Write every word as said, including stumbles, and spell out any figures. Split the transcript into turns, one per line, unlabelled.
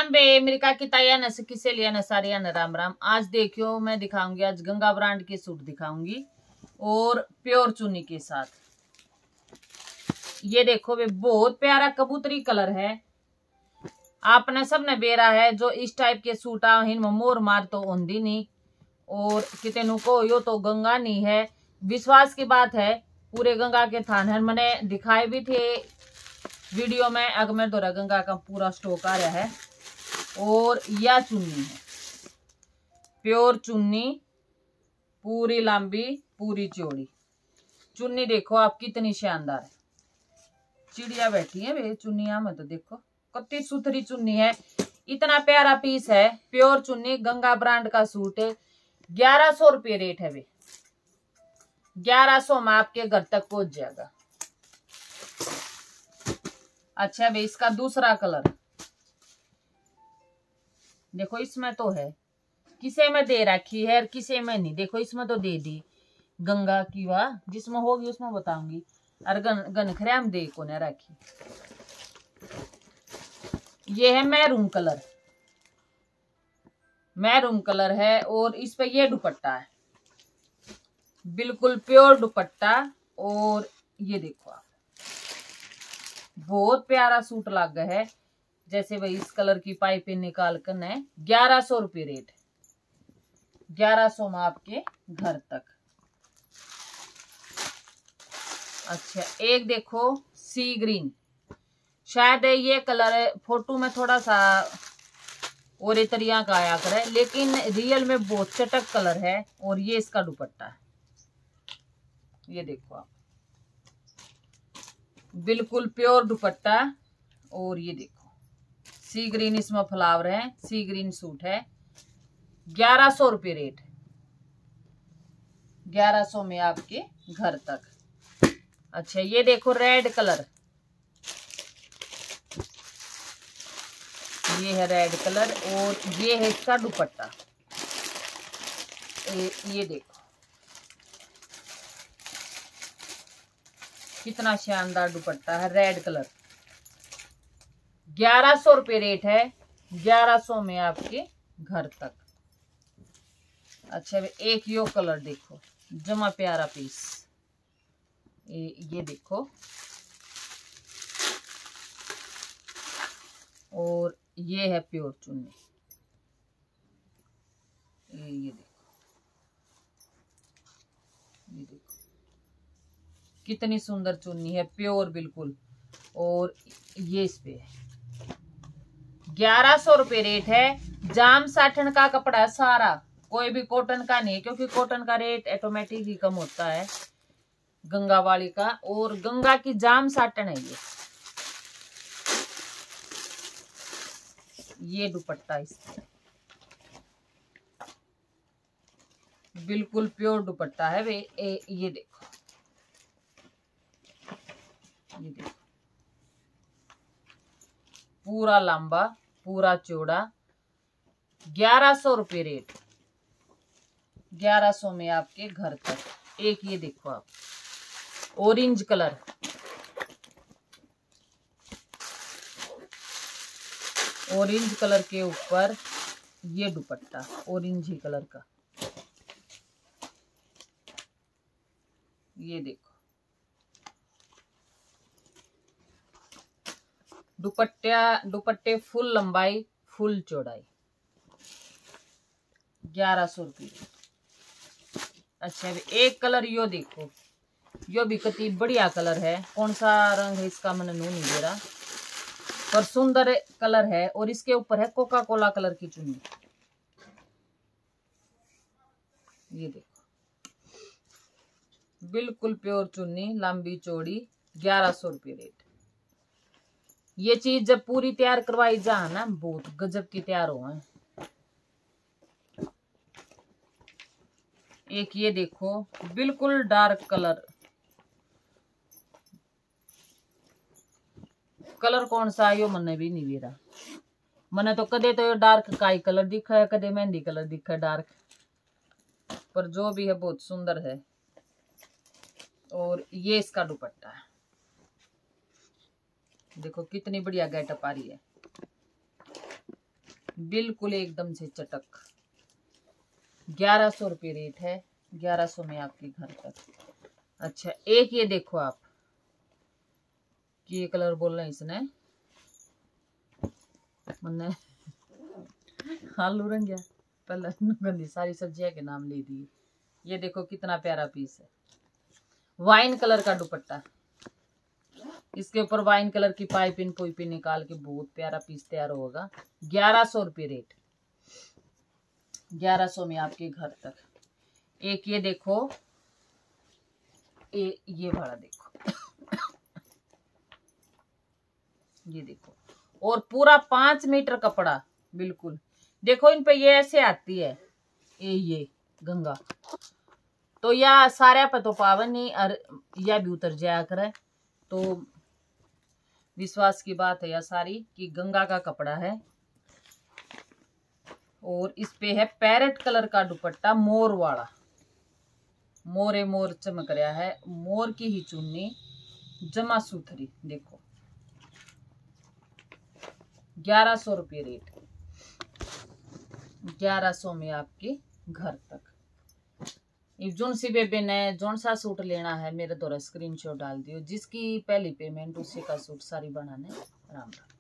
राम बे मेरी काकी ताया न किसे लिया न सारिया न राम राम। आज देखियो मैं दिखाऊंगी, आज गंगा ब्रांड के सूट दिखाऊंगी और प्योर चुन्नी के साथ। ये देखो वे बहुत प्यारा कबूतरी कलर है। आपने सबने बेरा है जो इस टाइप के सूट आ हिन मोर मार तो ओंदी नहीं और किते नु को यो तो गंगा नहीं है। विश्वास की बात है, पूरे गंगा के थान है। मैंने दिखाए भी थे वीडियो में। अगर मेरे द्वारा गंगा का पूरा स्टॉक आ रहा है और यह चुन्नी है प्योर चुन्नी, पूरी लंबी पूरी चौड़ी चुन्नी। देखो आप कितनी शानदार है। चिड़िया बैठी है वे चुन्निया में, तो देखो कितनी सुथरी चुन्नी है। इतना प्यारा पीस है, प्योर चुन्नी गंगा ब्रांड का सूट है। ग्यारह सौ रुपये रेट है वे। ग्यारह सौ में आपके घर तक पहुंच जाएगा। अच्छा भाई, इसका दूसरा कलर देखो, इसमें तो है, किसे में दे रखी है किसे में नहीं। देखो इसमें तो दे दी गंगा की, वाह जिसमें होगी उसमें बताऊंगी। और गन गन खराम दे को न रखी। ये है मैरून कलर, मैरून कलर है और इस पे ये दुपट्टा है, बिल्कुल प्योर दुपट्टा। और ये देखो आप, बहुत प्यारा सूट लग गया है। जैसे भाई इस कलर की पाइपें निकाल कर न ग्यारह सौ रुपये रेट, ग्यारह सौ में आपके घर तक। अच्छा एक देखो सी ग्रीन, शायद ये कलर फोटो में थोड़ा सा और ये तरिया का आया करे, लेकिन रियल में बहुत चटक कलर है। और ये इसका दुपट्टा है, ये देखो आप, बिल्कुल प्योर दुपट्टा। और ये देखो सी ग्रीन इसमें फ्लावर है, सी ग्रीन सूट है। ग्यारह सौ रुपये रेट, ग्यारह सौ में आपके घर तक। अच्छा ये देखो रेड कलर, ये है रेड कलर और ये है इसका दुपट्टा। ये, ये देखो कितना शानदार दुपट्टा है, रेड कलर। ग्यारह सौ रुपये रेट है, ग्यारह सौ में आपके घर तक। अच्छा एक यो कलर देखो, जमा प्यारा पीस। ये, ये देखो, और ये है प्योर चुन्नी। ये, ये देखो, ये देखो कितनी सुंदर चुन्नी है, प्योर बिल्कुल। और ये इस पे है, ग्यारह सौ रुपये रेट है। जाम साठन का कपड़ा है सारा, कोई भी कॉटन का नहीं, क्योंकि कॉटन का रेट ऑटोमेटिक ही कम होता है गंगा वाली का। और गंगा की जाम साटन है ये। ये दुपट्टा इसका बिल्कुल प्योर दुपट्टा है वे। ए, ये देखो, ये देखो पूरा लंबा पूरा चौड़ा। ग्यारह सौ रुपये रेट, ग्यारह सौ में आपके घर तक। एक ये देखो आप, ऑरेंज कलर, ऑरेंज कलर के ऊपर ये दुपट्टा ऑरेंज ही कलर का। ये देखो दुपट्टा, दुपट्टे फुल लंबाई फुल चौड़ाई, ग्यारह सौ रुपये। अच्छा एक कलर यो देखो, यो भी कितनी बढ़िया कलर है। कौन सा रंग है इसका मैंने नू नहीं दे रहा, पर सुंदर कलर है। और इसके ऊपर है कोका कोला कलर की चुन्नी। ये देखो बिल्कुल प्योर चुन्नी, लंबी चौड़ी, ग्यारह सौ रुपये रेट। ये चीज जब पूरी तैयार करवाई जा ना, बहुत गजब की तैयार हो है। एक ये देखो बिल्कुल डार्क कलर, कलर कौन सा यो मने भी नहीं मेरा। मने तो कदे तो डार्क काई कलर दिखा है, कदे मेहंदी कलर दिखा है डार्क, पर जो भी है बहुत सुंदर है। और ये इसका दुपट्टा है, देखो कितनी बढ़िया गेटअप आ रही है। बिल्कुल एकदम से चटक। ग्यारह सौ रुपये रेट है, ग्यारह सौ में आपके घर तक। अच्छा एक ये देखो आप, ये कलर बोल रहे हैं इसने मैंने आलू रंग गया पहले गंदी सारी सब्जियां के नाम ले दिए। ये देखो कितना प्यारा पीस है, वाइन कलर का दुपट्टा, इसके ऊपर वाइन कलर की पाइपिंग पोइपिंग निकाल के बहुत प्यारा पीस तैयार होगा। ग्यारह सौ रुपये रेट, ग्यारह सौ में आपके घर तक। एक ये देखो, ए, ये वाला देखो ये देखो, और पूरा पांच मीटर कपड़ा बिल्कुल। देखो इन पे ये ऐसे आती है ये ये गंगा, तो या सारे पे तो पावन नहीं और या भी उतर जाया करे, तो विश्वास की बात है या सारी कि गंगा का कपड़ा है। और इस पे है पैरेट कलर का दुपट्टा, मोर वाला, मोरे मोर चमक रहा है, मोर की ही चुन्नी जमा सूथरी। देखो ग्यारह सौ रुपये रेट, ग्यारह सौ में आपके घर तक। जोन सी बेबे ने जोन सा सूट लेना है मेरे द्वारा स्क्रीनशॉट डाल दियो, जिसकी पहली पेमेंट उसी का सूट सारी बनाने। राम राम।